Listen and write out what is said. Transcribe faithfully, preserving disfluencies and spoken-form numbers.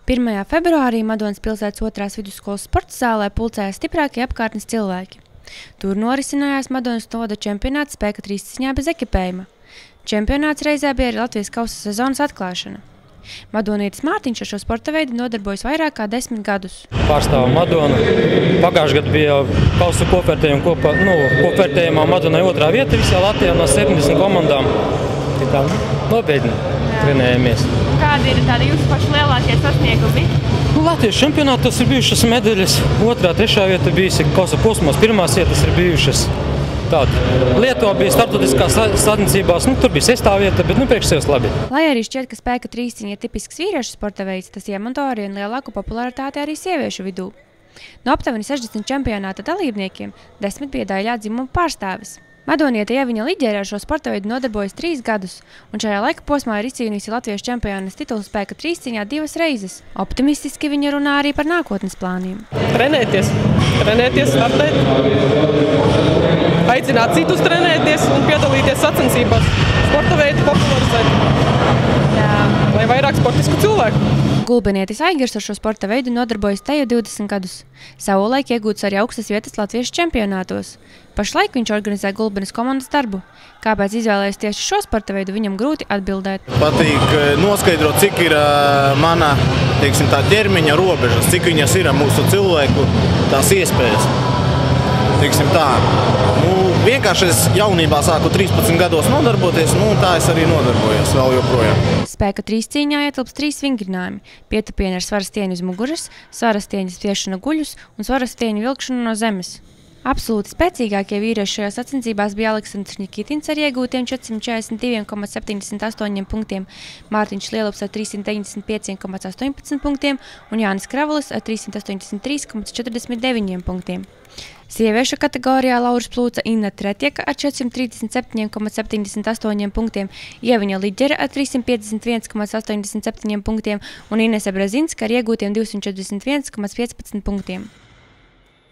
pirmajā februārī Madonas pilsētas otrās vidusskolas sporta zālē pulcējās stiprākie apkārtnes cilvēki. Tur norisinājās Madonas novada čempionāts spēka trīsciņā bez ekipējuma. Čempionāts reizē bija arī Latvijas kausa sezonas atklāšana. Madonietis Mārtiņš ar šo sporta veidu nodarbojas vairāk kā desmit gadus. Pārstāvu Madonu. Pagājušajā gadā bija kausa kopvērtējuma kopā, nu, kopvērtējumā Madonai otrā vieta visā Latvijā no septiņdesmit komandām. Tā nopietni trenējamies. Kādi ir tādi jūsu paši lielākie sasniegumi? Latvijas čempionātos ir bijušas medaļas. Otrā, trešā vieta bijusi kausa posmos. Pirmās vietas ir bijušas. Tāda. Lietuvā bija starptautiskās sacensībās, nu, tur bija sestā vieta, bet nu, priekš sevis labi. Lai arī šķiet, ka spēka trīsciņa ir tipisks vīriešu sporta veids, tas iemanto arī lielāku popularitāti arī sieviešu vidū. No aptuveni sešdesmit čempionāta dalībniekiem desmit bija daļā dzimuma pārstāvis. Madoniete Ieviņa Liģere ar šo sporta veidu nodarbojas trīs gadus, un šajā laika posmā ir izcīnījusi Latvijas čempiones titulu spēka trīsciņā divas reizes. Optimistiski viņa runā arī par nākotnes plāniem. Trenēties, trenēties, startēt, aicināt citus trenēties un piedalīties sacensībās, sporta veidu popularizēt, lai vairāk sportisku cilvēku. Gulbenietis Aigars ar šo sporta veidu nodarbojas te jau divdesmit gadus. Savulaik iegūts arī augstas vietas Latvijas čempionātos. Pašlaik viņš organizē Gulbenes komandas darbu. Kāpēc izvēlējies tieši šo sporta veidu, viņam grūti atbildēt. Patīk noskaidrot, cik ir mana, teiksim, tā ķermeņa robežas, cik viņas ir mūsu cilvēku tās iespējas. Teiksim tā, nu, vienkārši es jaunībā sāku trīspadsmit gados nodarboties, nu, tā es arī nodarbojos vēl joprojām. Spēka trīscīņā ietilps trīs vingrinājumi – pietupieni ar svara stieņu uz muguras, svara stieņu spiešana guļus un svara stieņu vilkšana no zemes. Absolūti spēcīgākie vīrieši šajās sacensībās bija Aleksandrs Nikitins ar iegūtiem četrsimt četrdesmit divi komā septiņdesmit astoņi punktiem, Mārtiņš Lielups ar trīssimt deviņdesmit pieci komā astoņpadsmit punktiem un Jānis Kravulis ar trīssimt astoņdesmit trīs komā četrdesmit deviņi punktiem. Sieviešu kategorijā Lauras Plūca Inna Tretieka ar četrsimt trīsdesmit septiņi komā septiņdesmit astoņi punktiem, Ieviņa Liģere ar trīssimt piecdesmit viens komā astoņdesmit septiņi punktiem un Inese Brazinska ar iegūtiem divsimt četrdesmit viens komā piecpadsmit punktiem.